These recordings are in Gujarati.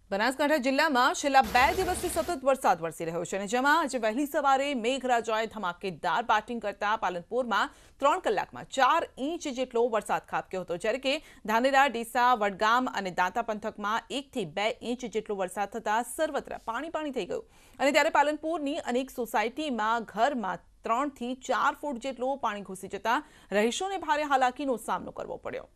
બનાસકાંઠા જિલ્લામાં છેલ્લા 2 દિવસથી સતત વરસાદ વરસી રહ્યો છે અને જેમાં આજે વહેલી સવારે મેઘરાજાએ ધમાકેદાર બેટિંગ કરતા પાલનપુરમાં 3 કલાકમાં 4 ઇંચ જેટલો વરસાદ ખાબક્યો હતો, જ્યારે કે ધાનેરા, ડીસા, વડગામ અને દાંતા પંથકમાં 1 થી 2 ઇંચ જેટલો વરસાદ થતા સર્વત્ર પાણી થઈ ગયું અને ત્યારે પાલનપુરની અનેક સોસાયટીમાં ઘરમાં 3 થી 4 ફૂટ જેટલું પાણી ઘૂસી જતા રહીશોને ભારે હાલાકીનો સામનો કરવો પડ્યો।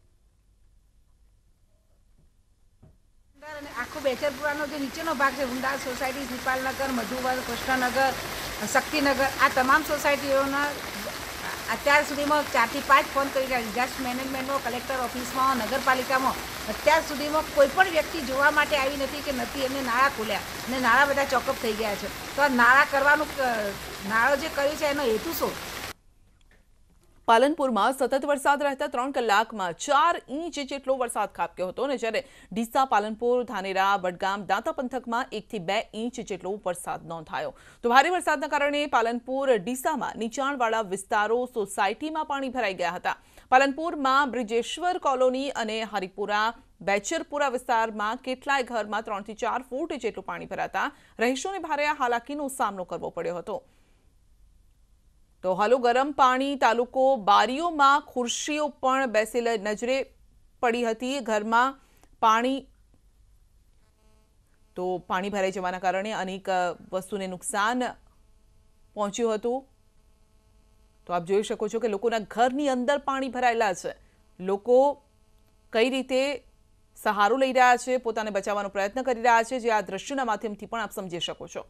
आखो बेचरपुरा जो नीचे भाग है हुंडा सोसायटी, दीपालनगर, मधुवर, कृष्णनगर, शक्तिनगर आ तमाम सोसायटीओ अत्यार सुधीमां 4 થી 5 फोन कर डिजास्टर मैनेजमेंट कलेक्टर ऑफिस में, नगरपालिका में अत्यार सुधीमां कोईपण व्यक्ति जोवा माटे आवी नथी के नथी एमने नाळा खोल्या अने नाळा बधा चॉकअप थई गया छे। तो आ नाळा करवानुं नाळो जे कर्यो छे एनो हेतु शुं? पालनपुરમાં સતત વરસાદ રહેતા 3 કલાકમાં 4 ઇંચ જેટલો વરસાદ ખાબક્યો હતો અને જ્યારે ડીસા, પાલનપુર, ધાનેરા, વડગામ, દાંતા પંથકમાં 1 થી 2 ઇંચ જેટલો વરસાદ નોંધાયો। તો ભારે વરસાદના કારણે પાલનપુર, ડીસામાં નીચાણવાળા વિસ્તારો, સોસાયટીમાં પાણી ભરાઈ ગયા હતા। પાલનપુરમાં બ્રિજેશ્વર કોલોની અને હરિપુરા, બેચરપુરા વિસ્તારમાં કેટલાય ઘરમાં 3 થી 4 ફૂટ જેટલું પાણી ભરાતા રહીશોને ભારે હાલાકીનો સામનો કરવો પડ્યો હતો। तो हालो गरम पानी तालुको बारीओमां खुर्शीओ पण बेसेला नजरे पड़ी हती। घर में पानी तो पानी भराई जवाना कारणे अनेक वस्तुने नुकसान पहोंच्युं हतुं। तो आप जोई शको छो के लोकोना घरनी अंदर पाणी भरायेला छे। लोको कई रीते सहारो लई रह्या छे, पोताने बचाववानो प्रयत्न करी रह्या छे, जे आ दृश्यना माध्यमथी पण आप समजी शको छो।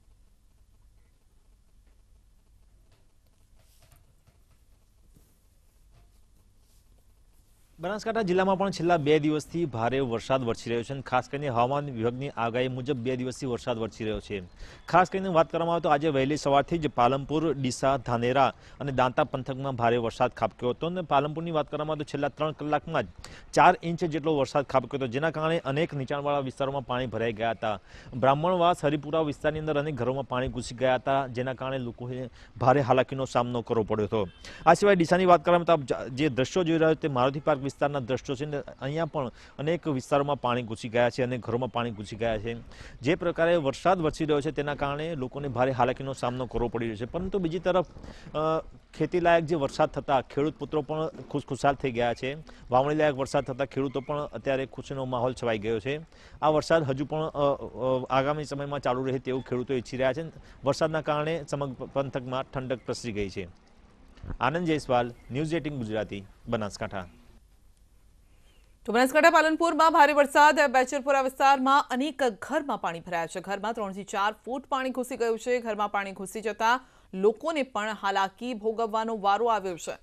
બનાસકાંઠા જિલ્લામાં પણ છેલ્લા 2 દિવસથી ભારે વરસાદ વરસી રહ્યો છે અને ખાસ કરીને હવામાન વિભાગની આગાહી મુજબ 2 દિવસથી વરસાદ વરસી રહ્યો છે। ખાસ કરીને વાત કરવામાં આવે તો આજે વહેલી સવારથી જ પાલનપુર, ડીસા, ધાનેરા અને દાંતા પંથકમાં ભારે વરસાદ ખાબક્યો હતો અને પાલનપુરની વાત કરવામાં આવે તો છેલ્લા 3 કલાકમાં જ 4 ઇંચ જેટલો વરસાદ ખાબક્યો હતો, જેના કારણે અનેક નીચાણવાળા વિસ્તારોમાં પાણી ભરાઈ ગયા હતા। બ્રાહ્મણવાસ, હરિપુરા વિસ્તારની અંદર અનેક ઘરોમાં પાણી ઘૂસી ગયા હતા, જેના કારણે લોકોએ ભારે હાલાકીનો સામનો કરવો પડ્યો હતો। આ સિવાય ડીસાની વાત કરવામાં તો આપ જે દ્રશ્યો જોઈ રહ્યા છો તે મારુતિ પાર્ક વિસ્તારના દ્રશ્યો છે, અહીંયા પણ અનેક વિસ્તારોમાં પાણી ઘૂસી ગયા છે અને ઘરોમાં પાણી ઘૂસી ગયા છે। જે પ્રકારે વરસાદ વરસી રહ્યો છે તેના કારણે લોકોને ભારે હાલાકીનો સામનો કરવો પડી રહ્યો છે, પરંતુ બીજી તરફ ખેતીલાયક જે વરસાદ થતાં ખેડૂત પુત્રો પણ ખુશખુશાલ થઈ ગયા છે। વાવણી લાયક વરસાદ થતાં ખેડૂતો પણ અત્યારે ખુશીનો માહોલ છવાઈ ગયો છે। આ વરસાદ હજુ પણ આગામી સમયમાં ચાલુ રહે તેવું ખેડૂતો ઈચ્છી રહ્યા છે। વરસાદના કારણે સમગ્ર પંથકમાં ઠંડક પ્રસરી ગઈ છે। આનંદ જયસ્વાલ, ન્યૂઝ 18 ગુજરાતી, બનાસકાંઠા। तो बनासकांठा पालनपुर में भारे वरसाद, बेचरपुरा विस्तार में अनेक घर में पानी भराया है। घर में 3 થી 4 फूट पानी घुसी गયું છે। घर में पानी घुसी जता लोकोने पण हालाकी भोगवવાનો वारो આવ્યો છે।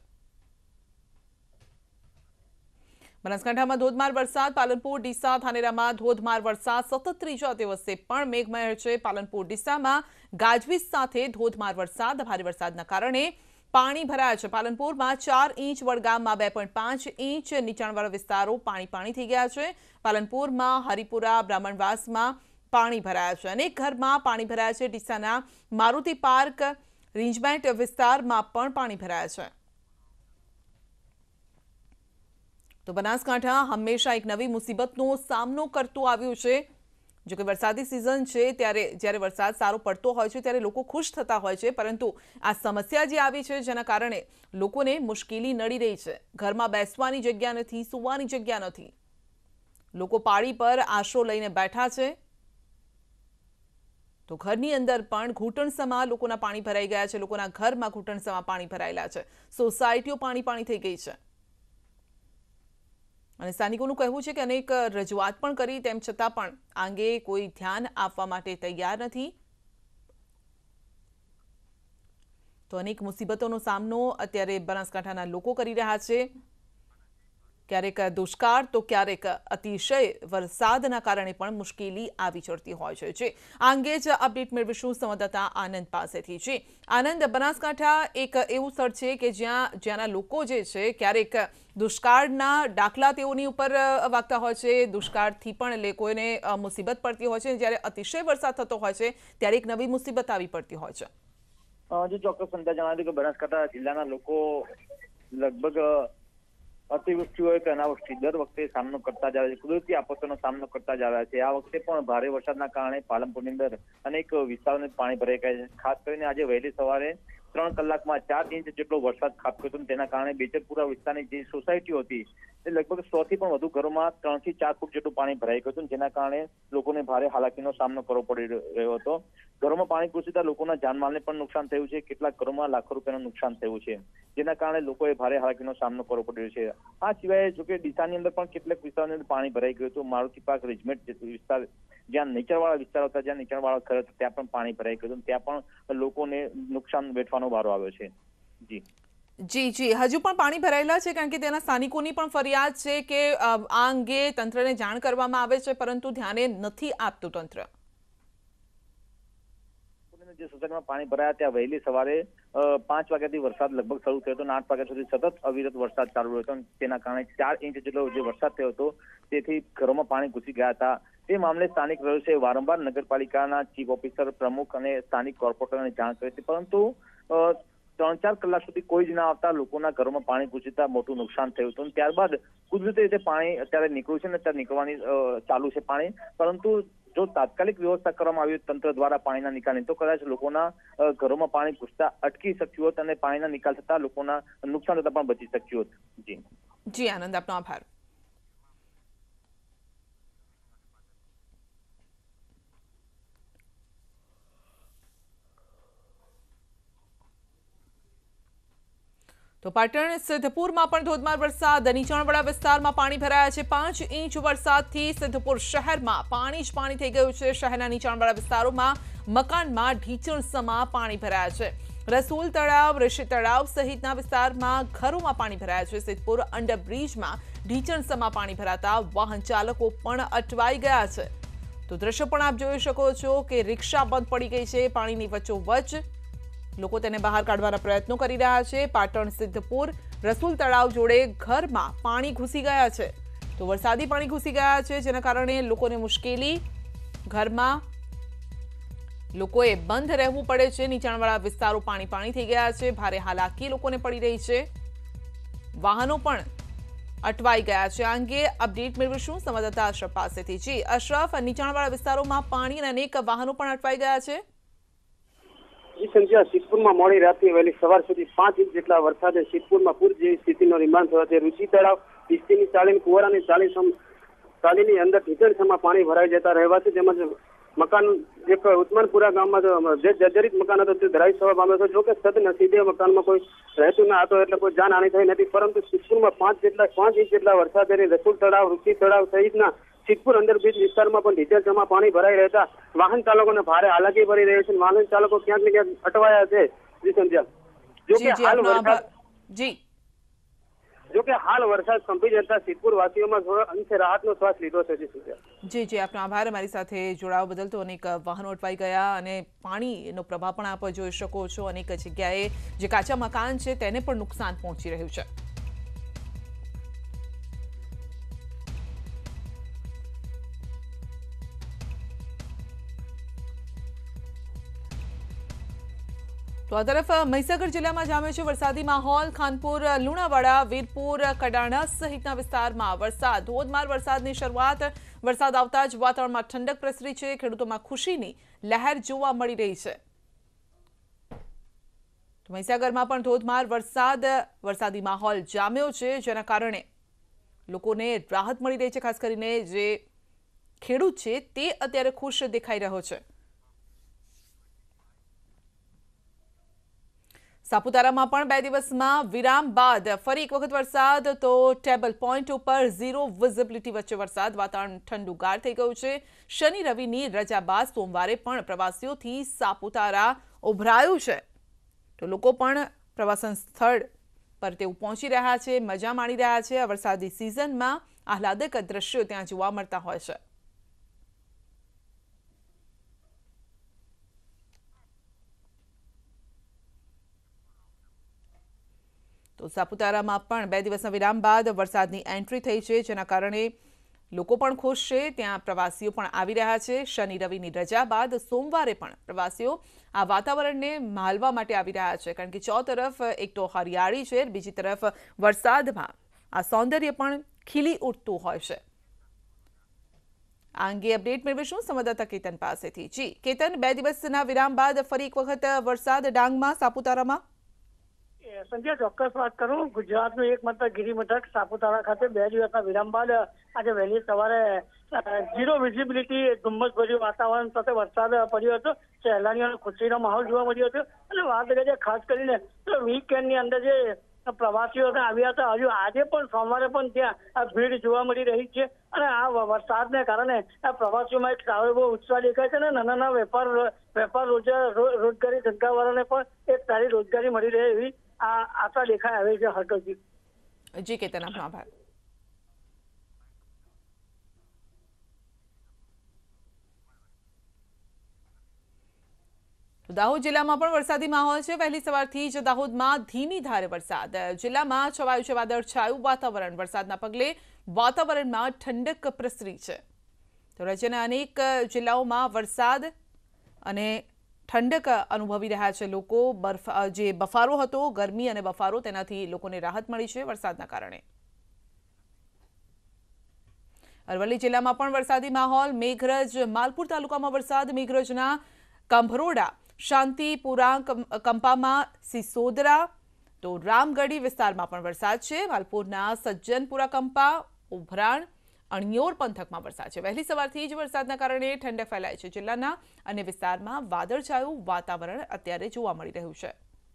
બનાસકાંઠામાં ધોધમાર વરસાદ, પાલનપુર, ડીસા, ધાનેરામાં ધોધમાર વરસાદ સતત ત્રીજા દિવસે પણ મેઘમહેર છે। પાલનપુર, ડીસામાં ગાજવીજ સાથે ધોધમાર વરસાદ, ભારે વરસાદના કારણે पाणी भराया है। पालनपुर में 4 इंच, वडगाम में 2.5 इंच, नीचाणवाळा विस्तारों पाणी थई गया है। पालनपुर में हरिपुरा, ब्राह्मणवास में पाणी भराया है। अनेक घर में पाणी भराया है। डीसाना मारुति पार्क, रिंजमेंट विस्तार में पण पाणी भराया है। तो बनासकांठा हमेशा एक नवी मुसीबतनो सामनो करतो आव्यो छे। जो कि वरसादी सीजन है त्यारे ज्यारे वरसाद सारो पड़तो होय छे त्यारे लोको खुश थता होय छे, परंतु आ समस्या जे आवी छे जेना कारणे लोकोने मुश्केली नड़ी रही है। घर में बेसवानी जग्या नथी, सुवानी जग्या नथी। लोको पाड़ी पर आशरो लईने बैठा छे। तो घरनी अंदर पण घूंटणसमा लोकोना पाणी भराई गया छे। लोकोना घरमां घूंटणसमा पाणी भरायेला छे। सोसायटीओ पाणी थई गई छे અને સ્થાનિકોનું કહેવું છે કે અનેક રજૂઆત પણ કરી તેમ છતાં પણ આંગે કોઈ ધ્યાન આપવા માટે તૈયાર નથી। તો અનેક મુસીબતોનો સામનો અત્યારે બનાસકાંઠાના લોકો કરી રહ્યા છે। ક્યારેક દુષ્કાળ તો ક્યારેક અતિશય વરસાદના કારણે પણ મુશ્કેલી આવી ચડતી હોય છે। જે આ અંગે જ અપડેટ મેળવીશું સંવાદદાતા આનંદ પાસેથી। છે આનંદ, બનાસકાંઠા એક એવું સ્થળ છે કે જ્યાંના લોકો જે છે ક્યારેક દુષ્કાળના દાખલા તેઓની ઉપર વાગતા હોય છે, દુષ્કાળથી પણ લોકોને મુસીબત પડતી હોય છે, જ્યારે અતિશય વરસાદ થતો હોય છે ત્યારે એક નવી મુસીબત આવી પડતી હોય છે। जो ચોક્કસ સંતા જણાવ્યું કે બનાસકાંઠા જિલ્લાના લોકો લગભગ અતિવૃષ્ટિ હોય કે અનાવૃષ્ટિ દર વખતે સામનો કરતા જ આવે છે, કુદરતી આફતોનો સામનો કરતા જ આવ્યા છે। આ વખતે પણ ભારે વરસાદના કારણે પાલનપુરની અંદર અનેક વિસ્તારોને પાણી ભરાઈ ગયા છે। ખાસ કરીને આજે વહેલી સવારે 3 કલાકમાં 4 ઇંચ જેટલો વરસાદ ખાબક્યો હતો। તેના કારણે બેચરપુરા વિસ્તારની જે સોસાયટીઓ હતી તે લગભગ 100 થી પણ વધુ ઘરોમાં 3 થી 4 ફૂટ જેટલું પાણી ભરાઈ ગયું હતું, જેના કારણે લોકોને ભારે હાલાકીનો સામનો કરવો પડી રહ્યો હતો। ઘરોમાં પાણી ઘૂસતા લોકોના જાનમાલને પણ નુકસાન થયું છે, કેટલાક ઘરોમાં લાખો રૂપિયાનું નુકસાન થયું છે, જેના કારણે લોકોએ ભારે હાલાકીનો સામનો કરવો પડ્યો છે। આ સિવાય જોકે ડીસાની અંદર પણ કેટલાક વિસ્તારોની અંદર પાણી ભરાઈ ગયું હતું। મારુતિ પાર્ક રેજમેન્ટ વિસ્તાર જ્યાં નીચાણવાળા વિસ્તારો હતા, જ્યાં નીચાણવાળા ઘર હતા, ત્યાં પણ પાણી ભરાઈ ગયું હતું, ત્યાં પણ લોકોને નુકસાન વેઠવાનો વારો આવ્યો છે। જી જી હજુ પણ પાણી ભરાયેલા છે, કારણ કે તેના સ્થાનિકોની પણ ફરિયાદ છે કે આ અંગે તંત્રને જાણ કરવામાં આવે છે, પરંતુ ધ્યાને નથી આપતું તંત્ર। જે સોસાયટીમાં પાણી ભરાયા ત્યાં વહેલી સવારે 5 વાગ્યાથી વરસાદ લગભગ શરૂ થયો હતો અને 8 વાગ્યા સુધી સતત અવિરત વરસાદ ચાલુ રહ્યો હતો। તેના કારણે 4 ઇંચ જેટલો જે વરસાદ થયો હતો તેથી ઘરોમાં પાણી ઘૂસી ગયા હતા। તે મામલે સ્થાનિક રહીશોએ વારંવાર નગરપાલિકાના ચીફ ઓફિસર, પ્રમુખ અને સ્થાનિક કોર્પોરેટરને જાણ કરી હતી, પરંતુ 3-4 કલાક સુધી કોઈ જ ના આવતા લોકોના ઘરોમાં પાણી ઘૂસતા મોટું નુકસાન થયું હતું। ત્યારબાદ કુદરતી રીતે પાણી અત્યારે નીકળ્યું છે ને અત્યારે નીકળવાની ચાલુ છે પાણી, પરંતુ જો તાત્કાલિક વ્યવસ્થા કરવામાં આવી તંત્ર દ્વારા પાણીના નિકાલની તો કદાચ લોકોના ઘરોમાં પાણી ઘૂસતા અટકી શક્યું હોત અને પાણીના નિકાલ થતા લોકોના નુકસાન થતા પણ બચી શક્યું હોત। જી આનંદ, આપનો આભાર। તો પાટણ સિદ્ધપુરમાં પણ ધોધમાર વરસાદ, નીચાણવાળા વિસ્તારમાં પાણી ભરાયા છે। 5 ઇંચ વરસાદથી સિદ્ધપુર શહેરમાં પાણી જ પાણી થઈ ગયું છે। શહેરના નીચાણવાળા વિસ્તારોમાં મકાનમાં ઢીંચણસમા પાણી ભરાયા છે। રસુલ તળાવ, ઋષિ તળાવ સહિતના વિસ્તારમાં ઘરોમાં પાણી ભરાયા છે। સિદ્ધપુર અંડરબ્રિજમાં ઢીંચણસમા પાણી ભરાતા વાહન ચાલકો પણ અટવાઈ ગયા છે। તો દ્રશ્ય પણ આપ જોઈ શકો છો કે રિક્ષા બંધ પડી ગઈ છે પાણીની વચ્ચોવચ્ચ। લોકો તેને બહાર કાઢવાના પ્રયત્નો કરી રહ્યા છે। પાટણ સિદ્ધપુર રસુલ તળાવ જોડે ઘરમાં પાણી ઘૂસી ગયા છે, તો વરસાદી પાણી ઘૂસી ગયા છે, જેના કારણે લોકોને મુશ્કેલી, ઘરમાં લોકોએ બંધ રહેવું પડે છે। નીચાણવાળા વિસ્તારો પાણી થઈ ગયા છે, ભારે હાલાકી લોકોને પડી રહી છે, વાહનો પણ અટવાઈ ગયા છે। આ અંગે અપડેટ મેળવીશું સંવાદદાતા અશરફ પાસેથી। જી અશરફ, નીચાણવાળા વિસ્તારોમાં પાણી અને અનેક વાહનો પણ અટવાઈ ગયા છે। જી સંજ્ઞા, સિદ્ધપુરમાં મોડી રાતથી વહેલી સવાર સુધી 5 ઇંચ જેટલા વરસાદે સિદ્ધપુરમાં પૂર જેવી સ્થિતિનો નિર્માણ થયો છે। રુચિ તળાવ, પિસ્તીની ચાલીની કુવારાની ચાલીની અંદર ઢીંચણસમાં પાણી ભરાઈ જતા રહેવાથી તેમજ મકાન એક ઉસ્માનપુરા ગામમાં જે જર્જરિત મકાન હતું તે ધરાઈ જવા પામ્યો હતો। જોકે સદનસીબે મકાનમાં કોઈ રહેતું ના હતો એટલે કોઈ જાનહાનિ થઈ નથી, પરંતુ સિદ્ધપુરમાં 5 ઇંચ જેટલા વરસાદે રસુલ તળાવ, રુચિ તળાવ સહિતના સિદ્ધપુર અંડરબ્રિજ વિસ્તારમાં પણ ઢીંચણસમાં પાણી ભરાઈ રહેતા વાહન ચાલકોને ભારે હાલાકી પડી રહી છે। વાહન ચાલકો ક્યાંક ને ક્યાંક અટવાયા છે। જી સંજ્ઞા, જોકે હાલ વરસાદ કંપી જતા સિદ્ધપુર વાસીઓમાં થોડો અંશે રાહતનો શ્વાસ લીધો છે। જી સંજ્ઞા, જી આપનો આભાર અમારી સાથે જોડાવા બદલ। તો અનેક વાહનો અટવાઈ ગયા અને પાણીનો પ્રભાવ પણ આપ જોઈ શકો છો। અનેક જગ્યાએ જે કાચા મકાન છે તેને પણ નુકસાન પહોંચી રહ્યું છે। તો આ તરફ મહીસાગર જિલ્લામાં જામ્યો છે વરસાદી માહોલ। ખાનપુર, લુણાવાડા, વીરપુર, કડાણા સહિતના વિસ્તારમાં વરસાદ, ધોધમાર વરસાદની શરૂઆત। વરસાદ આવતા જ વાતાવરણમાં ઠંડક પ્રસરી છે, ખેડૂતોમાં ખુશીની લહેર જોવા મળી રહી છે। તો મહીસાગરમાં પણ ધોધમાર વરસાદી માહોલ જામ્યો છે, જેના કારણે લોકોને રાહત મળી રહી છે। ખાસ કરીને જે ખેડૂત છે તે અત્યારે ખુશ દેખાઈ રહ્યો છે। સાપુતારામાં પણ 2 દિવસમાં વિરામ બાદ ફરી એક વખત વરસાદ। તો ટેબલ પોઈન્ટ ઉપર 0 વિઝિબિલિટી વચ્ચે વરસાદ, વાતાવરણ ઠંડુગાર થઈ ગયું છે। શનિ રવિની રજા બાદ સોમવારે પણ પ્રવાસીઓથી સાપુતારા ઉભરાયું છે, તો લોકો પણ પ્રવાસન સ્થળ પર તેઓ પહોંચી રહ્યા છે, મજા માણી રહ્યા છે। આ વરસાદી સિઝનમાં આહલાદક દ્રશ્યો ત્યાં જોવા મળતા હોય છે। તો સાપુતારામાં પણ 2 દિવસના વિરામ બાદ વરસાદની એન્ટ્રી થઈ છે, જેના કારણે લોકો પણ ખુશ છે, ત્યાં પ્રવાસીઓ પણ આવી રહ્યા છે। શનિ રવિની રજા બાદ સોમવારે પણ પ્રવાસીઓ આ વાતાવરણને માહલવા માટે આવી રહ્યા છે, કારણ કે ચો તરફ એક તો હરિયાળી છે, બીજી તરફ વરસાદમાં આ સૌંદર્ય પણ ખીલી ઉઠતું હોય છે। આ અંગે અપડેટ મેળવીશું સંવાદદાતા કેતન પાસેથી। જી કેતન, 2 દિવસના વિરામ બાદ ફરી એક વખત વરસાદ ડાંગમાં, સાપુતારામાં। સંજય, ચોક્કસ વાત કરું, ગુજરાતનું એકમાત્ર ગિરિમથક સાપુતારા ખાતે 2 દિવસના વિરામ બાદ આજે વહેલી સવારે ઝીરો વિઝિબિલિટી ધુમ્મસભર્યું વાતાવરણ સાથે વરસાદ પડ્યો હતો। સહેલાણીઓને ખુશીનો માહોલ જોવા મળ્યો હતો અને વાત કરીએ ખાસ કરીને વીકેન્ડની અંદર જે પ્રવાસીઓ આવ્યા હતા, હજુ આજે પણ સોમવારે પણ ત્યાં ભીડ જોવા મળી રહી છે અને આ વરસાદને કારણે આ પ્રવાસીઓમાં એક સારો એવો ઉત્સાહ દેખાય છે અને નાના વેપાર રોજગારી ધંધાવાળાને પણ એક સારી રોજગારી મળી રહે એવી આ આશા દેખાઈ આવે છે। હર્ષજી, જી કેતન, આપનો આભાર। દાહોદ જિલ્લામાં પણ વરસાદી માહોલ છે। વહેલી સવારથી જ દાહોદમાં ધીમી ધારે વરસાદ, જિલ્લામાં છવાયું છે વાદળછાયું વાતાવરણ। વરસાદના પગલે વાતાવરણમાં ઠંડક પ્રસરી છે। તો રાજ્યના અનેક જિલ્લાઓમાં વરસાદ અને ઠંડક અનુભવી રહ્યા છે લોકો। જે બફારો હતો, ગરમી અને બફારો, તેનાથી લોકોને રાહત મળી છે વરસાદના કારણે। અરવલ્લી જિલ્લામાં પણ વરસાદી માહોલ। મેઘરજ માલપુર તાલુકામાં વરસાદ। મેઘરજના કંભરોડા, શાંતિપુરા કંપામાં સિસોદરા, તો રામગઢી વિસ્તારમાં પણ વરસાદ છે। માલપુરના સજ્જનપુરા કંપા, ઉભરાણ, અણિયોર પંથકમાં વરસાદ છે। વહેલી સવારથી જ વરસાદના કારણે ઠંડક ફેલાય છે। જિલ્લાના અન્ય વિસ્તારમાં વાદળછાયું વાતાવરણ અત્યારે જોવા મળી રહ્યું છે।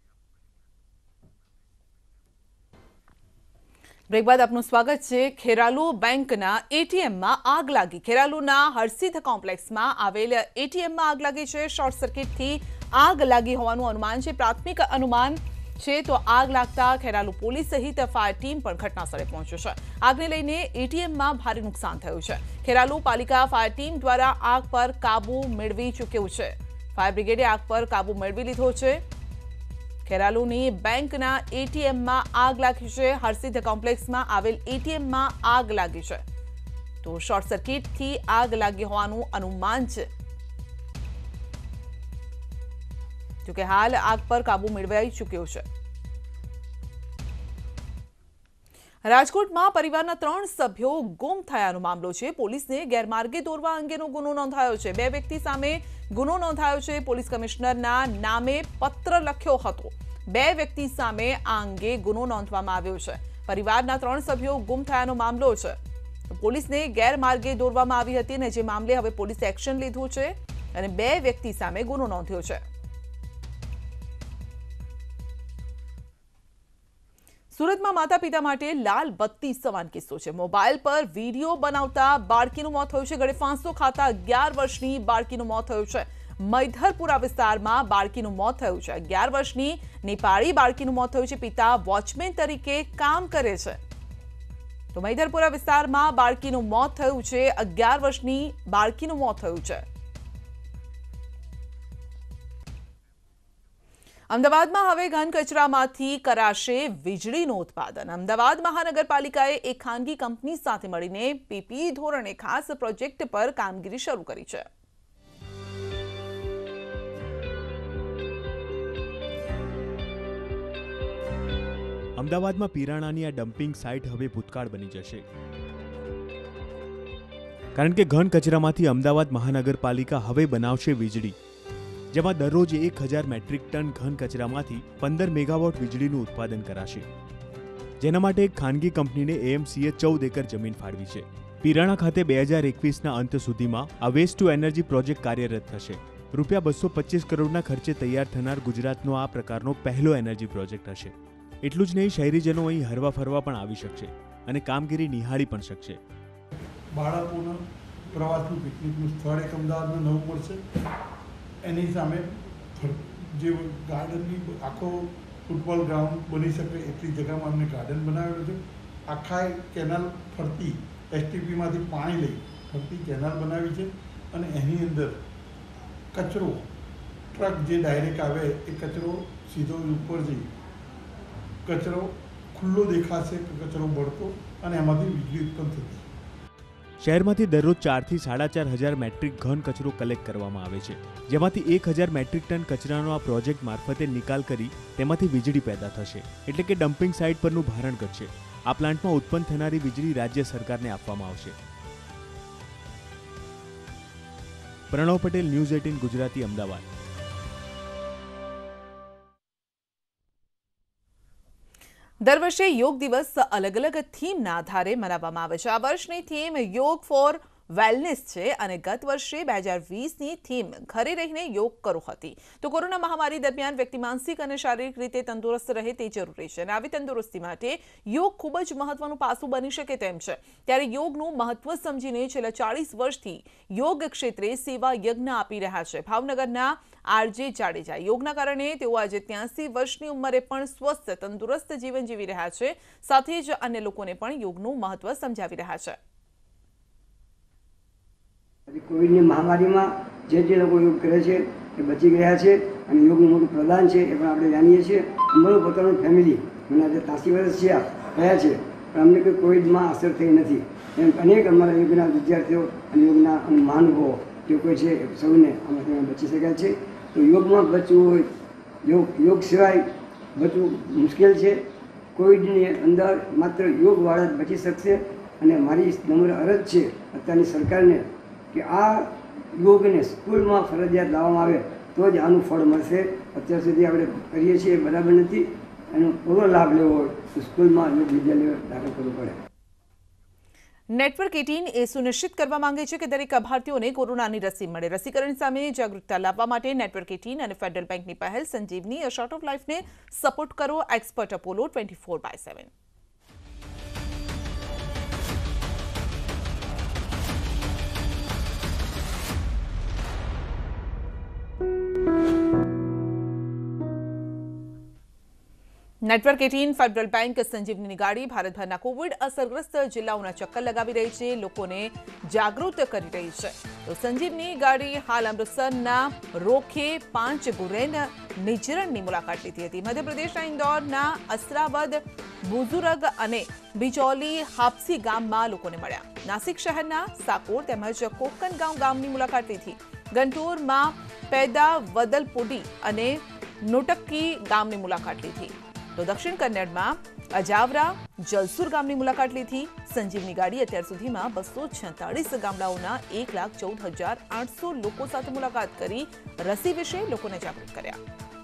બ્રેક બાદ આપનું સ્વાગત છે। ખેરાલુ બેંકના એટીએમમાં આગ લાગી। ખેરાલુના હરસિદ્ધ કોમ્પ્લેક્સમાં આવેલ એટીએમમાં આગ લાગી છે। શોર્ટ સર્કિટથી આગ લાગી હોવાનું અનુમાન છે। પ્રાથમિક અનુમાન છે તો આગ લાગતા ખેરાલુ પોલીસ સહિત ફાયર ટીમ પણ ઘટનાસ્થળે પહોંચ્યો છે। આગને લઈને એટીએમમાં ભારે નુકસાન થયું છે। ખેરાલુ પાલિકા ફાયર ટીમ દ્વારા આગ પર કાબુ મેળવી ચૂક્યું છે। ફાયર બ્રિગેડે આગ પર કાબુ મેળવી લીધો છે। ખેરાલુની બેંકના એટીએમમાં આગ લાગી છે। હરસિદ્ધ કોમ્પ્લેક્સમાં આવેલ એટીએમમાં આગ લાગી છે, તો શોર્ટ સર્કિટથી આગ લાગી હોવાનું અનુમાન છે। જોકે હાલ આગ પર કાબુ મેળવાઈ ચૂક્યો છે। રાજકોટમાં પરિવારના 3 સભ્યો ગુમ થયાનો મામલો છે। પોલીસને ગેરમાર્ગે દોરવા અંગેનો ગુનો નોંધાયો છે। 2 વ્યક્તિ સામે ગુનો નોંધાયો છે। પોલીસ કમિશનરના નામે પત્ર લખ્યો હતો। 2 વ્યક્તિ સામે આ અંગે ગુનો નોંધવામાં આવ્યો છે। પરિવારના 3 સભ્યો ગુમ થયાનો મામલો છે। પોલીસને ગેરમાર્ગે દોરવામાં આવી હતી અને જે મામલે હવે પોલીસે એક્શન લીધું છે અને 2 વ્યક્તિ સામે ગુનો નોંધ્યો છે। સુરતમાં માતા પિતા માટે લાલ બત્તી સમાન કિસ્સો છે। મોબાઈલ પર વિડીયો બનાવતા બાળકીનું મોત થયું છે। ગળે ફાંસો ખાતા 11 વર્ષની બાળકીનું મોત થયું છે। મૈધરપુરા વિસ્તારમાં બાળકીનું મોત થયું છે। 11 વર્ષની નેપાળી બાળકીનું મોત થયું છે। પિતા વોચમેન તરીકે કામ કરે છે। તો મૈધરપુરા વિસ્તારમાં બાળકીનું મોત થયું છે। 11 વર્ષની બાળકીનું મોત થયું છે। અમદાવાદમાં હવે ઘન કચરામાંથી કરાશે વીજળીનું ઉત્પાદન। અમદાવાદ મહાનગરપાલિકાએ એક ખાનગી કંપની સાથે મળીને પીપીઈ ધોરણે ખાસ પ્રોજેક્ટ પર કામગીરી શરૂ કરી છે। અમદાવાદમાં પીરાણાની આ ડમ્પિંગ સાઇટ હવે ભૂતકાળ બની જશે, કારણ કે ઘન કચરામાંથી અમદાવાદ મહાનગરપાલિકા હવે બનાવશે વીજળી, જેમાં દરરોજ 1000 મેટ્રિક ટન ઘન કચરામાંથી 15 મેગાવોટ વીજળીનું ઉત્પાદન કરાશે। જેના માટે એક ખાનગી કંપનીને એએમસીએ 14 એકર જમીન ફાળવી છે। પીરાણા ખાતે 2021ના અંત સુધીમાં આ વેસ્ટ ટુ એનર્જી પ્રોજેક્ટ કાર્યરત થશે। રૂપિયા 225 કરોડના ખર્ચે તૈયાર થનાર ગુજરાતનો આ પ્રકારનો પહેલો એનર્જી પ્રોજેક્ટ હશે। એટલું જ નહીં, શહેરીજનો અહીં હરવા ફરવા પણ આવી શકશે અને કામગીરી નિહાળી પણ શકશે। બાળકોના પ્રવાસનું પિકનિકનું સ્થળ એક અમદાવાદમાં નવું મળશે। એની સામે જે ગાર્ડનની આખો ફૂટબોલ ગ્રાઉન્ડ બની શકે એટલી જગ્યામાં અમને ગાર્ડન બનાવેલું છે। આખા કેનાલ ફરતી એસટીપીમાંથી પાણી લઈ ફરતી કેનાલ બનાવી છે અને એની અંદર કચરો ટ્રક જે ડાયરેક્ટ આવે એ કચરો સીધો ઉપર જઈ કચરો ખુલ્લો દેખાશે, કચરો બળતો અને એમાંથી વીજળી ઉત્પન્ન થતી। શહેરમાંથી દરરોજ 4 થી 4500 મેટ્રિક ઘન કચરો કલેક્ટ કરવામાં આવે છે, જેમાંથી 1000 મેટ્રિક ટન કચરાનો આ પ્રોજેક્ટ મારફતે નિકાલ કરી તેમાંથી વીજળી પેદા થશે, એટલે કે ડમ્પિંગ સાઇટ પરનું ભારણ ઘટશે। આ પ્લાન્ટમાં ઉત્પન્ન થનારી વીજળી રાજ્ય સરકારને આપવામાં આવશે. પ્રણવ પટેલ, ન્યૂઝ 18 ગુજરાતી, અમદાવાદ. દર વર્ષે યોગ દિવસ અલગ અલગ થીમના આધારે મનાવવામાં આવે છે. આ વર્ષની થીમ યોગ ફોર વેલનેસ છે અને ગત વર્ષે 2020ની થીમ ઘરે રહીને યોગ કરો હતી. તો કોરોના મહામારી દરમિયાન વ્યક્તિ માનસિક અને શારીરિક રીતે તંદુરસ્ત રહે તે જરૂરી છે અને આવી તંદુરસ્તી માટે યોગ ખૂબ જ મહત્વનું પાસું બની શકે તેમ છે. ત્યારે યોગનું મહત્વ સમજીને છેલ્લા 40 વર્ષથી યોગ ક્ષેત્રે સેવા યજ્ઞ આપી રહ્યા છે. ભાવનગરના આરજે જાડેજા યોગના કારણે તેઓ આજે 83 વર્ષની ઉંમરે પણ સ્વસ્થ તંદુરસ્ત જીવન જીવી રહ્યા છે. સાથે જ અન્ય લોકોને પણ યોગનું મહત્વ સમજાવી રહ્યા છે. કોવિડની મહામારીમાં જે લોકો યોગ કરે છે એ બચી ગયા છે અને યોગનું મોટું પ્રદાન છે એ પણ આપણે જાણીએ છીએ. અમારું પોતાનું ફેમિલી મને આજે 83 વર્ષ રહ્યા છે પણ અમને કોઈ કોવિડમાં અસર થઈ નથી. એમ અનેક અમારા યોગના વિદ્યાર્થીઓ અને યોગના મહાનુભાવો જે કોઈ છે સૌને આમાંથી બચી શક્યા છે. તો યોગમાં બચવું હોય, યોગ સિવાય બચવું મુશ્કેલ છે. કોવિડની અંદર માત્ર યોગવાળા જ બચી શકશે અને મારી નમ્ર અરજ છે અત્યારની સરકારને કે આ યોગને સ્કૂલમાં ફરજિયાત લાવવામાં આવે તો જ આનું ફળ મળશે. અત્યાર સુધી આપણે કરીએ છીએ બરાબર નથી. એનો પૂરો લાભ લેવો હોય તો સ્કૂલમાં યોગ વિદ્યાલય દાખલ કરવું પડે. નેટવર્ક 18 એ સુનિશ્ચિત કરવા માંગે છે કે દરેક ભારતીયોને કોરોનાની રસી મળે. રસીકરણ સામે જાગૃતતા લાવવા માટે નેટવર્ક 18 અને ફેડરલ બેંકની પહેલ સંજીવની અ શોર્ટ ઓફ લાઈફને સપોર્ટ કરો. Expert Apollo 24/7. Network 18 federal bank સંજીવનીની ગાડી ભારતભરના કોવિડ અસરગ્રસ્ત જિલ્લાઓના ચક્કર લગાવી રહી છે, લોકોને જાગૃત કરી રહી છે. તો સંજીવની ગાડી હાલ અમૃતસરના રોખે 5 ગુરેન નિજરણની મુલાકાત લીધી હતી. મધ્યપ્રદેશના ઇન્દોરના અસરાવદ, બુઝુર્ગ અને બિચૌલી હાપસી ગામમાં લોકોને મળ્યા. નાસિક શહેરના સાકોર તેમજ કોકનગાંવ ગામની મુલાકાત લીધી. ગંટોરમાં પેદા વદલપુડી અને નોટક્કી ગામની મુલાકાત લીધી. તો દક્ષિણ કન્નડમાં અજાવરા, જલસુર ગામની મુલાકાત લીધી. સંજીવની ગાડી અત્યાર સુધીમાં 246 ગામડાઓના 1,14,800 લોકો સાથે મુલાકાત કરી રસી વિશે લોકોને જાગૃત કર્યા.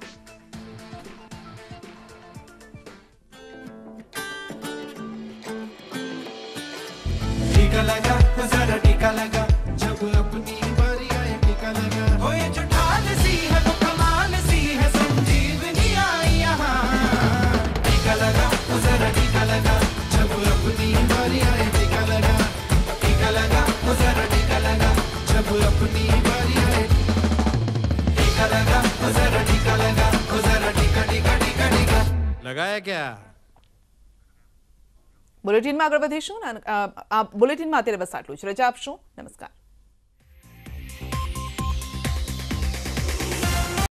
टीका लगा तो जरा टीका लगा, जब अपनी बारी आए टीका लगा, हो ये जो ढाल सी है वो कमाल सी है, संजीवनी आई यहाँ. टीका लगा तो जरा टीका लगा, जब अपनी बारी आए टीका लगा, टीका लगा तो जरा टीका लगा, जब अपनी बारी आए टीका लगा तो जरा टीका लगा, तो जरा टीका टीका टीका टीका लगाया क्या. બુલેટિનમાં આગળ વધીશું. આ બુલેટિનમાં અત્યારે બસ આટલું જ. રજા આપશું. નમસ્કાર.